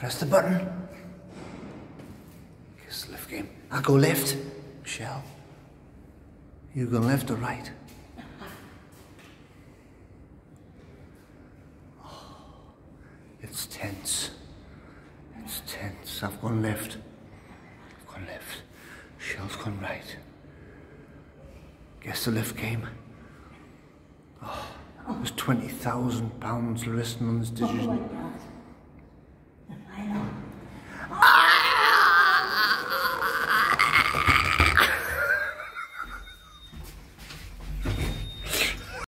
Press the button. Guess the left game. I'll go left. Michelle. You go left or right? Oh, it's tense. It's tense. I've gone left. I've gone left. Michelle's gone right. Guess the left game. Oh, there's £20,000 resting on this decision.